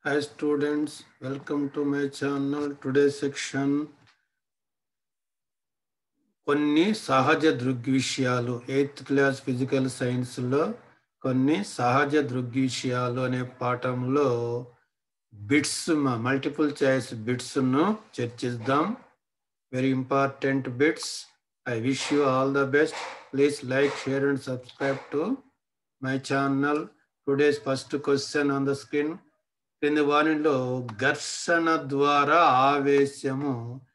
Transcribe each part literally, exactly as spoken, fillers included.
Hi students, welcome to my channel. Today's section కొన్ని సహజ దృగ్విషయాలు eighth class physical సైన్స్లో కొన్ని సహజ దృగ్విషయాలు అనే పాఠంలో బిట్స్ మల్టిపుల్ చాయిస్ బిట్స్ను చర్చిద్దాం. Very important bits. I wish you all the best. Please like, share and subscribe to my channel. Today's first question on the screen. క్రింది వానిలో ఘర్షణ ద్వారా ఆవేశము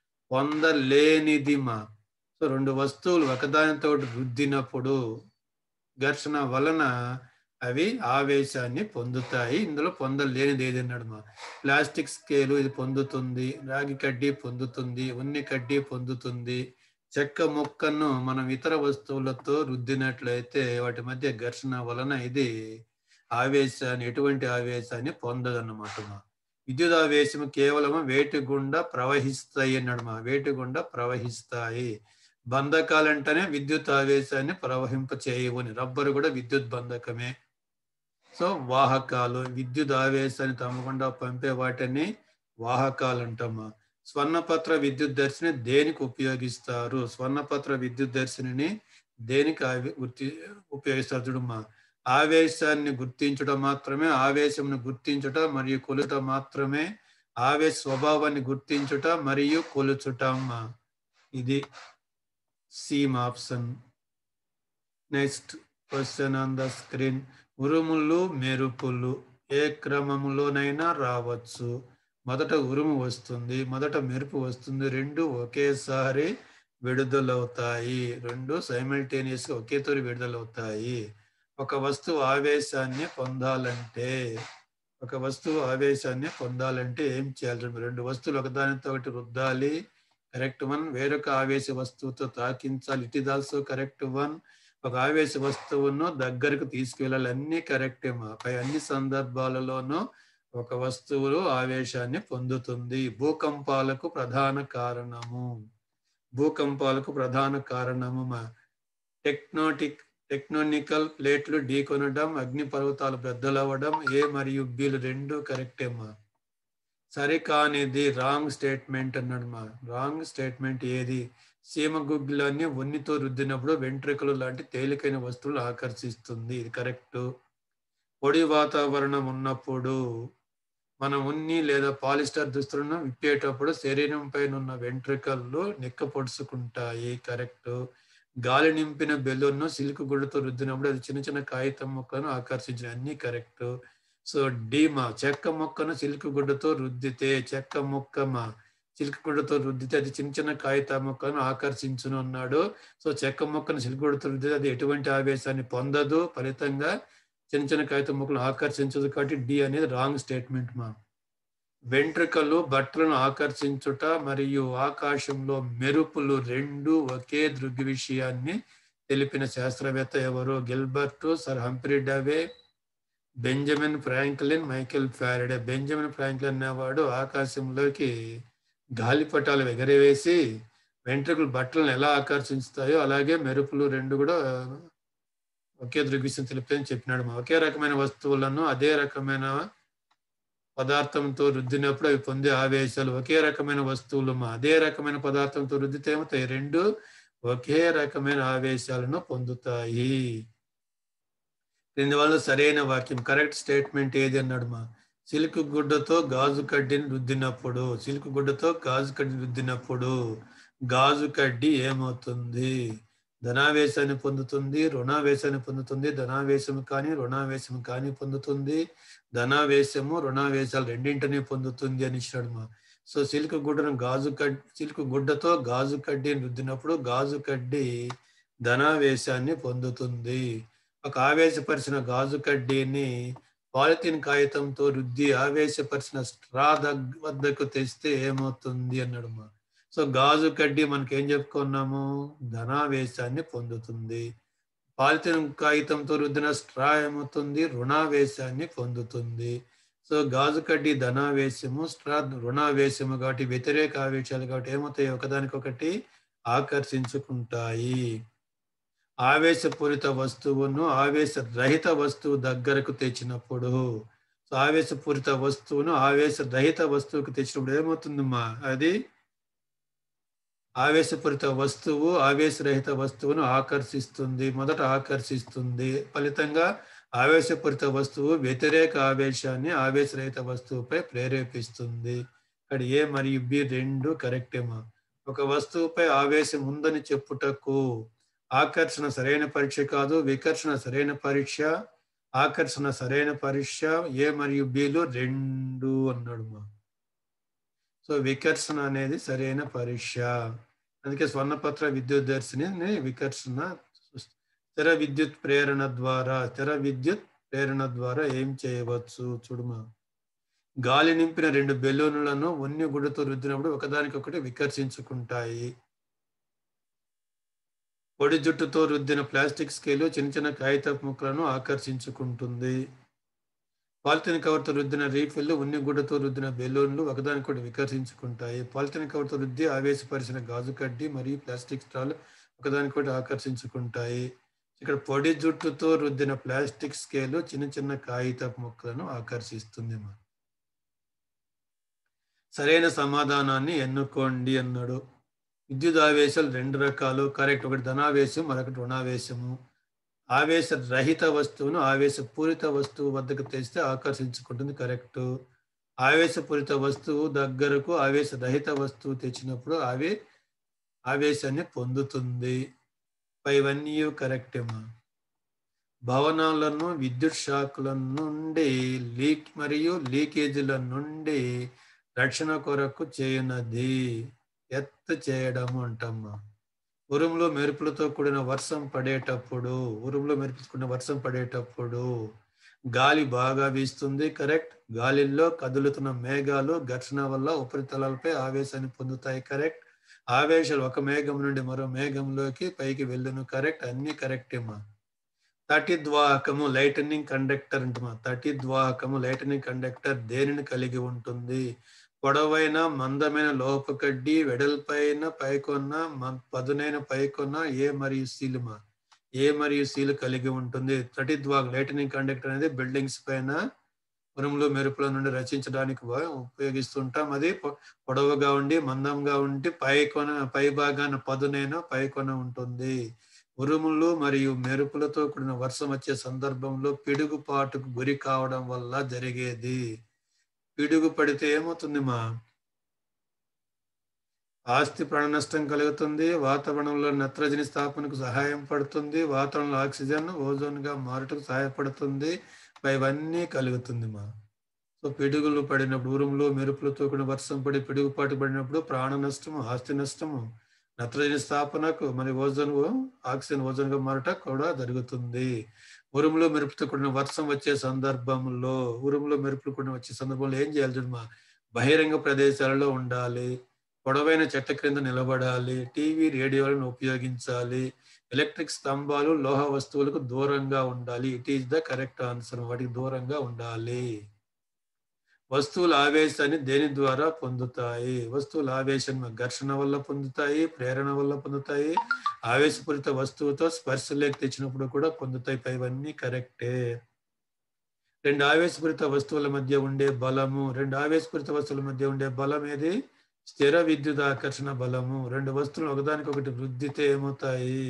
పొందలేనిది మా సో రెండు వస్తువులు ఒకదానితో రుద్దినప్పుడు ఘర్షణ వలన అవి ఆవేశాన్ని పొందుతాయి. ఇందులో పొందలేనిది ఏది అన్నాడు మా ప్లాస్టిక్ స్కేలు ఇది పొందుతుంది, రాగి కడ్డీ పొందుతుంది, ఉన్ని కడ్డీ పొందుతుంది. చెక్క ముక్కను మనం ఇతర వస్తువులతో రుద్దినట్లయితే వాటి మధ్య ఘర్షణ వలన ఇది ఆవేశాన్ని ఎటువంటి ఆవేశాన్ని పొందదన్నమాట. మా విద్యుత్ ఆవేశం కేవలం వేటి గుండా ప్రవహిస్తాయి అన్నాడు. మా వేటి గుండా ప్రవహిస్తాయి. బంధకాలంటేనే విద్యుత్ ఆవేశాన్ని ప్రవహింప చేయవని. రబ్బరు కూడా విద్యుత్ బంధకమే. సో వాహకాలు విద్యుత్ ఆవేశాన్ని తమ్మకుండా పంపే వాటిని వాహకాలు అంటామా. స్వర్ణపత్ర విద్యుత్ దర్శిని దేనికి ఉపయోగిస్తారు? స్వర్ణపత్ర విద్యుత్ దర్శిని దేనికి గుర్తి ఉపయోగిస్తారు చూడమ్మా. ఆవేశాన్ని గుర్తించడం మాత్రమే, ఆవేశంను గుర్తించుట మరియు కొలుట మాత్రమే, ఆవేశ స్వభావాన్ని గుర్తించుట మరియు కొలుచుట. ఇది same option. Next question on the screen. ఉరుములు మెరుపులు ఏ క్రమంలోనైనా రావచ్చు. మొదట ఉరుము వస్తుంది, మొదట మెరుపు వస్తుంది. రెండు ఒకేసారి విడుదలవుతాయి. రెండు సైమల్టేనియస్గా ఒకేసారి విడుదలవుతాయి. ఒక వస్తువు ఆవేశాన్ని పొందాలంటే ఒక వస్తువు ఆవేశాన్ని పొందాలంటే ఏం చేయాలి? రెండు వస్తువులు ఒకదానితో ఒకటి రుద్దాలి, కరెక్ట్ వన్. వేరొక ఆవేశ వస్తువుతో తాకించాలి, it is also correct one. ఒక ఆవేశ వస్తువును దగ్గరకు తీసుకువెళ్ళాలి, అన్ని కరెక్టే. మా పై అన్ని సందర్భాలలోనూ ఒక వస్తువు ఆవేశాన్ని పొందుతుంది. భూకంపాలకు ప్రధాన కారణము భూకంపాలకు ప్రధాన కారణము మా టెక్నోటిక్ టెక్నోనికల్ ప్లేట్లు ఢీకొనడం, అగ్నిపర్వతాలు బద్దలవ్వడం. ఏ మరియు బిలు రెండు కరెక్టేమా. సరికానిది రాంగ్ స్టేట్మెంట్ అన్నాడు. మా రాంగ్ స్టేట్మెంట్ ఏది? సీమ గుగ్గిలాన్ని ఉన్నితో రుద్దినప్పుడు వెంట్రుకలు లాంటి తేలికైన వస్తువులు ఆకర్షిస్తుంది. ఇది కరెక్ట్. పొడి వాతావరణం ఉన్నప్పుడు మనం ఉన్ని లేదా పాలిస్టర్ దుస్తులను విప్పేటప్పుడు శరీరం పైన ఉన్న వెంట్రుకలు నిక్క పొడుచుకుంటాయి. కరెక్ట్. గాలి నింపిన బెలూన్ను సిల్క్ గుడ్డతో రుద్దినప్పుడు అది చిన్న చిన్న కాగితం మొక్కను ఆకర్షించిన. అన్ని కరెక్ట్. సో డీమా చెక్క మొక్కను సిల్క్ గుడ్డతో రుద్దితే చెక్క మొక్కమా సిల్క్ గుడ్డతో రుద్దితే అది చిన్న చిన్న కాగిత మొక్కను ఆకర్షించును అన్నాడు. సో చెక్క మొక్కను సిల్క్ గుడ్డతో రుద్దితే అది ఎటువంటి ఆవేశాన్ని పొందదు, ఫలితంగా చిన్న చిన్న కాగిత మొక్కలు ఆకర్షించదు. కాబట్టి డి అనేది రాంగ్ స్టేట్మెంట్. మా వెంట్రుకలు బట్టలను ఆకర్షించుట మరియు ఆకాశంలో మెరుపులు రెండు ఒకే దృగ్విషయాన్ని తెలిపిన శాస్త్రవేత్త ఎవరు? Gilbert, sir Humphry Davy, Benjamin Franklin, Michael Faraday. Benjamin Franklin అనేవాడు ఆకాశంలోకి గాలిపటాలు ఎగరవేసి వెంట్రుకలు బట్టలను ఎలా ఆకర్షిస్తాయో అలాగే మెరుపులు రెండు కూడా ఒకే దృగ్విషయం తెలిపని చెప్పినాడు. ఒకే రకమైన వస్తువులను అదే రకమైన పదార్థంతో రుద్దినప్పుడు అవి పొందే ఆవేశాలు. ఒకే రకమైన వస్తువులు మా అదే రకమైన పదార్థంతో రుద్దితే ఏమవుతాయి? రెండు ఒకే రకమైన ఆవేశాలను పొందుతాయి. దీనివల్ల సరైన వాక్యం కరెక్ట్ స్టేట్మెంట్ ఏది అన్నాడు. మా సిల్క్ గుడ్డతో గాజు కడ్డీని రుద్దినప్పుడు సిల్క్ గుడ్డతో గాజు కడ్డీని రుద్దినప్పుడు గాజు కడ్డీ ఏమవుతుంది? ధనావేశాన్ని పొందుతుంది, రుణావేశాన్ని పొందుతుంది. ధనావేశం కానీ రుణావేశం కానీ పొందుతుంది. ధనావేశము రుణావేశాలు రెండింటినీ పొందుతుంది అని ఇచ్చాడు. మా సో సిల్క్ గుడ్డను గాజు కడ్ సిల్క్ గుడ్డతో గాజు కడ్డీని రుద్దినప్పుడు గాజు కడ్డీ ధనావేశాన్ని పొందుతుంది. ఒక ఆవేశపరిచిన గాజు కడ్డీని పాలిథిన్ కాగితంతో రుద్ది ఆవేశపరిచిన స్ట్రా వద్దకు తెస్తే ఏమవుతుంది అన్నాడు. మా సో గాజు కడ్డీ మనకి ఏం చెప్పుకున్నాము? ధనావేశాన్ని పొందుతుంది. పాలిథిన్ కాగితంతో రుద్దిన స్ట్రా ఏమవుతుంది? రుణావేశాన్ని పొందుతుంది. సో గాజు కడ్డీ ధనావేశము, స్ట్రా రుణావేశము కాబట్టి వ్యతిరేక ఆవేశాలు కాబట్టి ఏమవుతాయి? ఒకదానికొకటి ఆకర్షించుకుంటాయి. ఆవేశపూరిత వస్తువును ఆవేశ రహిత వస్తువు దగ్గరకు తెచ్చినప్పుడు సో ఆవేశపూరిత వస్తువును ఆవేశరహిత వస్తువుకు తెచ్చినప్పుడు ఏమవుతుందమ్మా? అది ఆవేశపూరిత వస్తువు ఆవేశరహిత వస్తువును ఆకర్షిస్తుంది. మొదట ఆకర్షిస్తుంది. ఫలితంగా ఆవేశపూరిత వస్తువు వ్యతిరేక ఆవేశాన్ని ఆవేశరహిత వస్తువుపై ప్రేరేపిస్తుంది. ఇక్కడ ఏ మరియు బి రెండు కరెక్టేమా? ఒక వస్తువుపై ఆవేశం ఉందని చెప్పుటకు ఆకర్షణ సరైన పరీక్ష కాదు. వికర్షణ సరైన పరీక్ష. ఆకర్షణ సరైన పరీక్ష. ఏ మరియు బిలు రెండు అన్నాడు మా. సో వికర్షణ అనేది సరైన పరీక్ష. అందుకే స్వర్ణపత్ర విద్యుద్దర్శిని వికర్షణ. స్థిర విద్యుత్ ప్రేరణ ద్వారా స్థిర విద్యుత్ ప్రేరణ ద్వారా ఏం చేయవచ్చు చూడుమా. గాలి నింపిన రెండు బెలూన్లను ఉన్ని గుడ్డతో రుద్దినప్పుడు ఒకదానికొకటి వికర్షించుకుంటాయి. పొడి జుట్టుతో రుద్దిన ప్లాస్టిక్ స్కేలు చిన్న చిన్న కాగితపు ముక్కలను ఆకర్షించుకుంటుంది. పాలిథిన్ కవర్తో రుద్దిన రీఫిల్ ఉన్ని గుడ్డతో రుద్దిన బెలూన్లు ఒకదానికొకటి వికర్షించుకుంటాయి. పాలిథిన్ కవర్తో రుద్ది ఆవేశపరిచిన గాజు కడ్డీ మరియు ప్లాస్టిక్ స్ట్రాలు ఒకదానికొకటి ఆకర్షించుకుంటాయి. ఇక్కడ పొడి జుట్టుతో రుద్దిన ప్లాస్టిక్ స్కేలు చిన్న చిన్న కాగితపు ముక్కలను ఆకర్షిస్తుంది. సరైన సమాధానాన్ని ఎన్నుకోండి అన్నాడు. విద్యుత్ ఆవేశాలు రెండు రకాలు కరెక్ట్. ఒకటి ధనావేశం, మరొకటి రుణావేశము. ఆవేశ రహిత వస్తువును ఆవేశపూరిత వస్తువు వద్దకు తెస్తే ఆకర్షించుకుంటుంది కరెక్ట్. ఆవేశపూరిత వస్తువు దగ్గరకు ఆవేశ రహిత వస్తువు తెచ్చినప్పుడు ఆవే ఆవేశాన్ని పొందుతుంది. పైవన్నీ కరెక్టేమా. భవనాలను విద్యుత్ షాకుల నుండి లీక్ మరియు లీకేజీల నుండి రక్షణ కొరకు చేయనది ఎత్తు చేయడము అంటమ్మా. ఉరుములు మెరుపులతో కూడిన వర్షం పడేటప్పుడు ఉరుములు మెరుపులతో కూడిన వర్షం పడేటప్పుడు గాలి బాగా వీస్తుంది కరెక్ట్. గాలిలో కదులుతున్న మేఘాలు ఘర్షణ వల్ల ఉపరితలాలపై ఆవేశాన్ని పొందుతాయి కరెక్ట్. ఆవేశాలు ఒక మేఘం నుండి మరో మేఘంలోకి పైకి వెళ్ళును కరెక్ట్. అన్ని కరెక్టేమా. తటిద్వాహకము లైటనింగ్ కండక్టర్ అంటమా. తటిద్వాహకము లైటనింగ్ కండక్టర్ దేనిని కలిగి ఉంటుంది? పొడవైన మందమైన లోహపు కడ్డీ, వెడల్పైన పైకొన్న పదునైన పైకొన్న ఏ మరియు సీలుమా. ఏ మరియు సీలు కలిగి ఉంటుంది. తటిద్వాహక లైటనింగ్ కండక్టర్ అనేది బిల్డింగ్స్ పైన ఉరుములు మెరుపుల నుండి రచించడానికి ఉపయోగిస్తుంటాం. అది పొడవుగా ఉండి మందంగా ఉండి పైకొన పై భాగాన పదునైన పైకొన ఉంటుంది. ఉరుములు మరియు మెరుపులతో కూడిన వర్షం వచ్చే సందర్భంలో పిడుగుపాటుకు గురి కావడం వల్ల జరిగేది. పిడుగు పడితే ఏమవుతుంది మా? ఆస్తి ప్రాణ నష్టం కలుగుతుంది. వాతావరణంలో నత్రజని స్థాపనకు సహాయం పడుతుంది. వాతావరణంలో ఆక్సిజన్ ఓజోన్ గా మారుటకు సహాయపడుతుంది. ఇవన్నీ కలుగుతుంది మా. సో పిడుగులు పడినప్పుడు ఉరుములు మెరుపులతో కూడిన వర్షం పడి పిడుగుపాటు పడినప్పుడు ప్రాణ నష్టము, ఆస్తి నష్టము, నత్రజని స్థాపనకు మరి ఓజోన్ ఆక్సిజన్ ఓజోన్ గా మారట కూడా జరుగుతుంది. ఉరుములు మెరుపుతో కూడిన వర్షం వచ్చే సందర్భంలో ఉరుములు మెరుపులు కూడిన వచ్చే సందర్భంలో ఏం చేయాలి చూడమా. బహిరంగ ప్రదేశాలలో ఉండాలి. పొడవైన చెట్ల క్రింద నిలబడాలి. టీవీ రేడియోలను ఉపయోగించాలి. ఎలక్ట్రిక్ స్తంభాలు లోహ వస్తువులకు దూరంగా ఉండాలి. It is the correct answer. వాటికి దూరంగా ఉండాలి. వస్తువుల ఆవేశాన్ని దేని ద్వారా పొందుతాయి? వస్తువుల ఆవేశం ఘర్షణ వల్ల పొందుతాయి, ప్రేరణ వల్ల పొందుతాయి, ఆవేశపూరిత వస్తువుతో స్పర్శలోకి తెచ్చినప్పుడు కూడా పొందుతాయి. ఇవన్నీ కరెక్టే. రెండు ఆవేశపూరిత వస్తువుల మధ్య ఉండే బలము రెండు ఆవేశపూరిత వస్తువుల మధ్య ఉండే బలం ఏది? స్థిర విద్యుత్ ఆకర్షణ బలము. రెండు వస్తువులు ఒకదానికొకటి వృద్ధితే ఏమవుతాయి?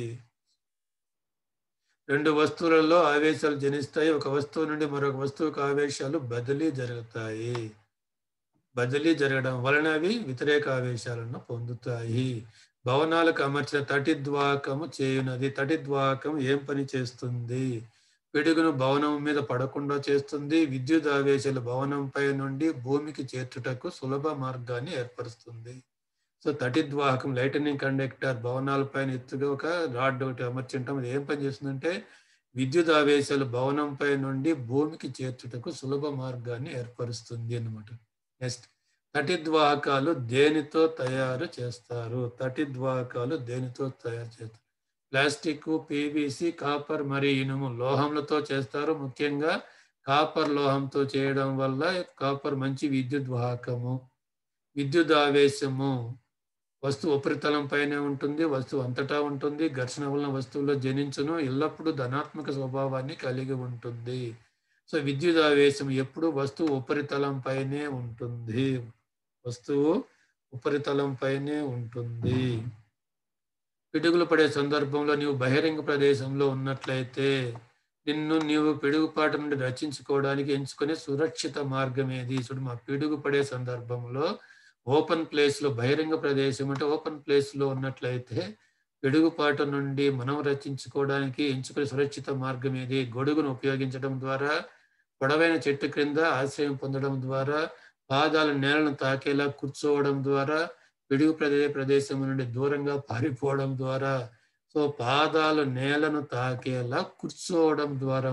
రెండు వస్తువులలో ఆవేశాలు జనిస్తాయి. ఒక వస్తువు నుండి మరొక వస్తువుకు ఆవేశాలు బదిలీ జరుగుతాయి. బదిలీ జరగడం వలన అవి వ్యతిరేక ఆవేశాలను పొందుతాయి. భవనాలకు అమర్చిన తటిద్వాహకము చేయునది. తటిద్వాహకం ఏం పని చేస్తుంది? పిడుగును భవనం మీద పడకుండా చేస్తుంది. విద్యుత్ ఆవేశాలు భవనంపై నుండి భూమికి చేర్చుటకు సులభ మార్గాన్ని ఏర్పరుస్తుంది. సో తటిద్వాహకం లైటనింగ్ కండక్టర్ భవనాలపైన ఎత్తుగా ఒక రాడ్ ఒకటి అమర్చింటాం. అది ఏం పని చేస్తుందంటే విద్యుత్ ఆవేశాలు భవనంపై నుండి భూమికి చేర్చుటకు సులభ మార్గాన్ని ఏర్పరుస్తుంది అన్నమాట. నెక్స్ట్, తటిద్వాహకాలు దేనితో తయారు చేస్తారు? తటిద్వాహకాలు దేనితో తయారు చేస్తారు? ప్లాస్టిక్, పీవీసీ, కాపర్ మరియు ఇనుము లోహంలతో చేస్తారు. ముఖ్యంగా కాపర్ లోహంతో చేయడం వల్ల కాపర్ మంచి విద్యుత్ వాహకము. విద్యుత్ ఆవేశము వస్తువు ఉపరితలం పైనే ఉంటుంది, వస్తువు అంతటా ఉంటుంది. ఘర్షణ వలన వస్తువులో జనించును, ఎల్లప్పుడూ ధనాత్మక స్వభావాన్ని కలిగి ఉంటుంది. సో విద్యుదావేశం ఎప్పుడు వస్తువు ఉపరితలం పైనే ఉంటుంది. వస్తువు ఉపరితలం పైనే ఉంటుంది. పిడుగులు పడే సందర్భంలో నీవు బహిరంగ ప్రదేశంలో ఉన్నట్లయితే నిన్ను నీవు పిడుగుపాటు నుండి రక్షించుకోవడానికి ఎంచుకునే సురక్షిత మార్గం ఏది? చూడు, మా పిడుగు పడే సందర్భంలో ఓపెన్ ప్లేస్ లో, బహిరంగ ప్రదేశం అంటే ఓపెన్ ప్లేస్ లో ఉన్నట్లయితే పిడుగుపాటు నుండి మనం రక్షించుకోవడానికి ఎంచుకునే సురక్షిత మార్గం ఏది? గొడుగును ఉపయోగించడం ద్వారా, పొడవైన చెట్టు క్రింద ఆశ్రయం పొందడం ద్వారా, పాదాలు నేలను తాకేలా కూర్చోవడం ద్వారా, పిడుగు ప్రదే ప్రదేశం నుండి దూరంగా పారిపోవడం ద్వారా, సో పాదాలు నేలను తాకేలా కూర్చోవడం ద్వారా.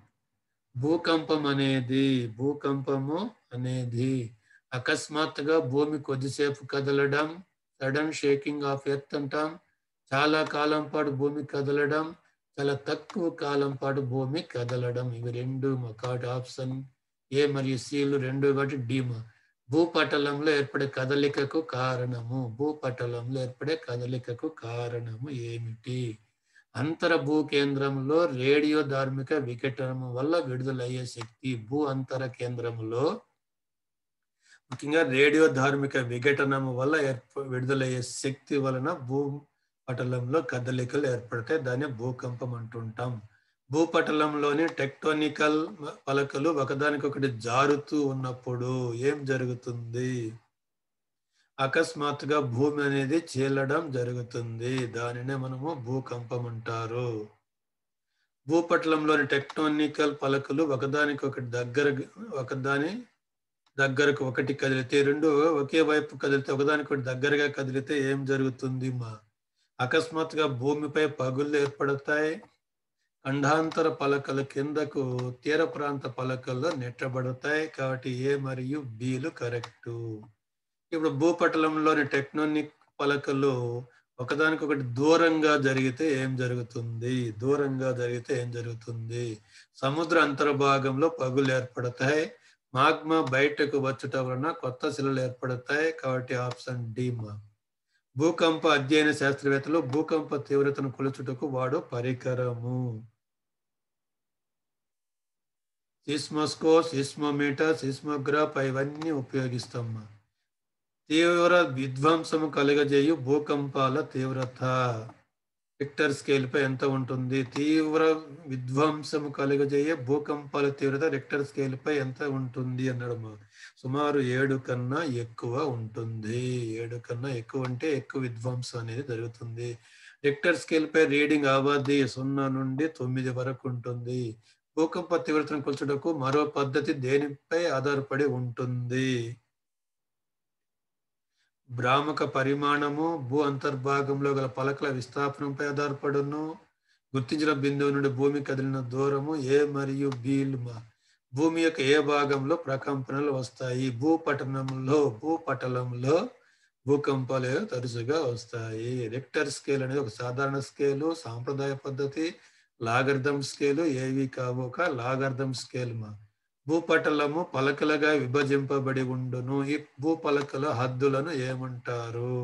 భూకంపం అనేది భూకంపము అనేది అకస్మాత్తుగా భూమి కొద్దిసేపు కదలడం, సడన్ షేకింగ్ ఆఫ్ ఎర్త్ అంటాం. చాలా కాలం పాటు భూమి కదలడం, చాలా తక్కువ కాలం పాటు భూమి కదలడం. ఇవి రెండు మా కాబట్టి ఆప్షన్ ఏ మరియు సిలు రెండు కాబట్టి డీమా. భూపటలంలో ఏర్పడే కదలికకు కారణము భూపటలంలో ఏర్పడే కదలికకు కారణము ఏమిటి? అంతర భూ కేంద్రంలో రేడియో ధార్మిక వికటనము వల్ల విడుదలయ్యే శక్తి. భూ అంతర కేంద్రంలో ముఖ్యంగా రేడియో ధార్మిక విఘటనము వల్ల ఏర్ప విడుదలయ్యే శక్తి వలన భూ పటలంలో కదలికలు ఏర్పడతాయి. దాన్ని భూకంపం అంటుంటాం. భూపటలంలోని టెక్టోనికల్ పలకలు ఒకదానికొకటి జారుతూ ఉన్నప్పుడు ఏం జరుగుతుంది? అకస్మాత్తుగా భూమి అనేది చీలడం జరుగుతుంది. దానినే మనము భూకంపం అంటారు. భూపటలంలోని టెక్టోనికల్ పలకలు ఒకదానికొకటి దగ్గర ఒకదాని దగ్గరకు ఒకటి కదిలితే, రెండు ఒకే వైపు కదిలితే, ఒకదానికొకటి దగ్గరగా కదిలితే ఏం జరుగుతుంది? మా అకస్మాత్తుగా భూమిపై పగుళ్ళు ఏర్పడతాయి. ఖండాంతర పలకలు కిందకు, తీర ప్రాంత పలకల్లో నెట్టబడతాయి. కాబట్టి ఏ మరియు బిలు కరెక్టు. ఇప్పుడు భూపటలంలోని టెక్టోనిక్ పలకలు ఒకదానికొకటి దూరంగా జరిగితే ఏం జరుగుతుంది? దూరంగా జరిగితే ఏం జరుగుతుంది? సముద్ర అంతర్భాగంలో పగులు ఏర్పడతాయి. మాగ్మా బయటకు వచ్చుట వలన కొత్త శిలలు ఏర్పడతాయి. కాబట్టి ఆప్షన్ డి మా. భూకంప అధ్యయన శాస్త్రవేత్తలు భూకంప తీవ్రతను కొలుచుటకు వాడు పరికరము. సిస్మోస్కో, సిస్మోమీటర్, సిస్మోగ్రాఫ్ ఇవన్నీ ఉపయోగిస్తామా. తీవ్ర విధ్వంసము కలుగజేయు భూకంపాల తీవ్రత రిక్టర్ స్కేల్ పై ఎంత ఉంటుంది? తీవ్ర విధ్వంసము కలుగజేయే భూకంపాల తీవ్రత రిక్టర్ స్కేల్ పై ఎంత ఉంటుంది అన్నాడు. సుమారు ఏడు కన్నా ఎక్కువ ఉంటుంది. ఏడు కన్నా ఎక్కువ ఉంటే ఎక్కువ విధ్వంసం అనేది జరుగుతుంది. రిక్టర్ స్కేల్ పై రీడింగ్ అవధి సున్నా నుండి తొమ్మిది వరకు ఉంటుంది. భూకంప తీవ్రతను కొలుచుటకు మరో పద్ధతి దేనిపై ఆధారపడి ఉంటుంది? భ్రామక పరిమాణము, భూ అంతర్భాగంలో గల పలకల విస్థాపనంపై ఆధారపడును. గుర్తించిన బిందువు నుండి భూమి కదిలిన దూరము. ఏ మరియు బిలు మా. భూమి యొక్క ఏ భాగంలో ప్రకంపనలు వస్తాయి? భూపటనంలో భూపటలంలో భూకంపాలు తరచుగా వస్తాయి. రిక్టర్ స్కేల్ అనేది ఒక సాధారణ స్కేలు, సాంప్రదాయ పద్ధతి, లాగర్థం స్కేలు, ఏవి కావు ఒక లాగర్థం స్కేల్ మా. భూపటలము పలకలుగా విభజింపబడి ఉండును. ఈ భూపలకల హద్దులను ఏమంటారు?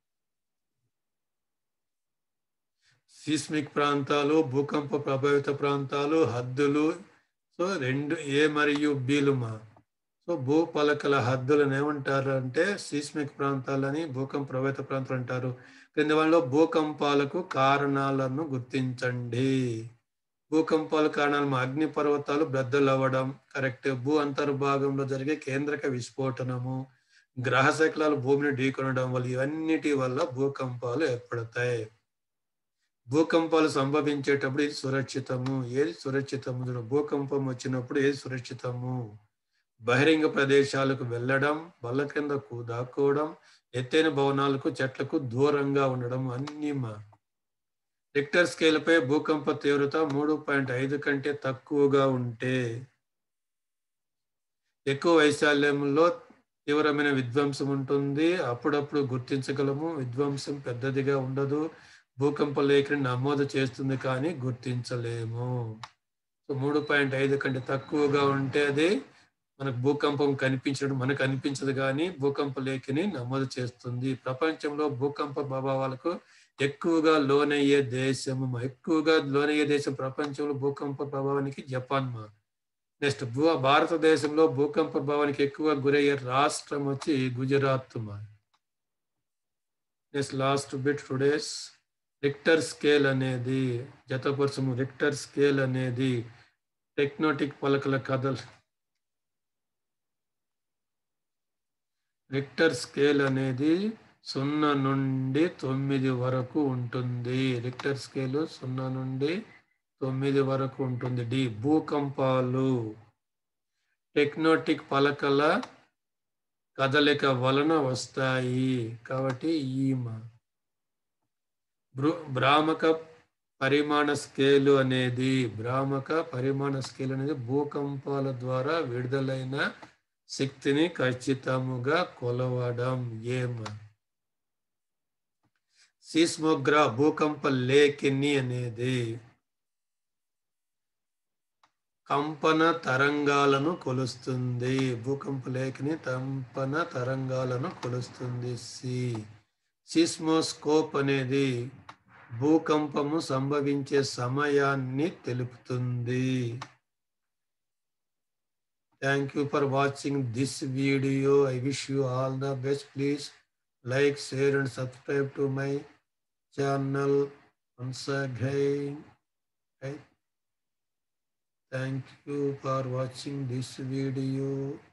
సీస్మిక్ ప్రాంతాలు, భూకంప ప్రభావిత ప్రాంతాలు, హద్దులు. సో రెండు ఏ మరియు బిలుమా. సో భూపలకల హద్దులను ఏమంటారు అంటే సీస్మిక్ ప్రాంతాలని, భూకంప ప్రభావిత ప్రాంతాలు అంటారు. క్రింది వాళ్ళలో భూకంపాలకు కారణాలను గుర్తించండి. భూకంపాల కారణాలు అగ్ని పర్వతాలు బ్రద్దలు అవ్వడం కరెక్ట్. భూ అంతర్భాగంలో జరిగే కేంద్రక విస్ఫోటనము, గ్రహ శకలాలు భూమిని ఢీకొనడం వల్ల, ఇవన్నిటి వల్ల భూకంపాలు ఏర్పడతాయి. భూకంపాలు సంభవించేటప్పుడు ఇది సురక్షితము. ఏది సురక్షితము? భూకంపం వచ్చినప్పుడు ఏది సురక్షితము? బహిరంగ ప్రదేశాలకు వెళ్ళడం, బల్ల కింద దాక్కోవడం, ఎత్తైన భవనాలకు, చెట్లకు దూరంగా ఉండడం అన్ని మా. రిక్టర్ స్కేల్ పై భూకంప తీవ్రత మూడు పాయింట్ ఐదు కంటే తక్కువగా ఉంటే, ఎక్కువ వైశాల్యంలో తీవ్రమైన విధ్వంసం ఉంటుంది. అప్పుడప్పుడు గుర్తించగలము. విధ్వంసం పెద్దదిగా ఉండదు. భూకంప లేఖని నమోదు చేస్తుంది కానీ గుర్తించలేము. సో మూడు పాయింట్ ఐదు కంటే తక్కువగా ఉంటే అది మనకు భూకంపం కనిపించడం మనకు అనిపించదు కానీ భూకంప లేఖని నమోదు చేస్తుంది. ప్రపంచంలో భూకంప ప్రభావాలకు ఎక్కువగా లోనయ్యే దేశము ఎక్కువగా లోనయ్యే దేశం ప్రపంచంలో భూకంప ప్రభావానికి జపాన్ మా. నెక్స్ట్ భూ భారతదేశంలో భూకంప ప్రభావానికి ఎక్కువ గురయ్యే రాష్ట్రం వచ్చి Gujarat. Next last bit today's Richter scale అనేది జతపరుసము. రిక్టర్ స్కేల్ అనేది టెక్నోటిక్ పలకల కథలు. రిక్టర్ స్కేల్ అనేది సున్నా నుండి తొమ్మిది వరకు ఉంటుంది. రిక్టర్ స్కేలు సున్నా నుండి తొమ్మిది వరకు ఉంటుంది. డి భూకంపాలు టెక్నోటిక్ పలకల కదలిక వలన వస్తాయి. కాబట్టి ఈమ భ్రామక పరిమాణ స్కేలు అనేది భ్రామక పరిమాణ స్కేల్ అనేది భూకంపాల ద్వారా విడుదలైన శక్తిని ఖచ్చితముగా కొలవడం. ఏమ సీస్మోగ్రా భూకంప లేఖిని అనేది కంపన తరంగాలను కొలుస్తుంది. భూకంప లేఖిని కంపన తరంగాలను కొలుస్తుంది. సి సిస్మోస్కోప్ అనేది భూకంపము సంభవించే సమయాన్ని తెలుపుతుంది. Thank you for watching this video. I wish you all the best. Please like, share and subscribe to my channel once again. Right? Thank you for watching this video.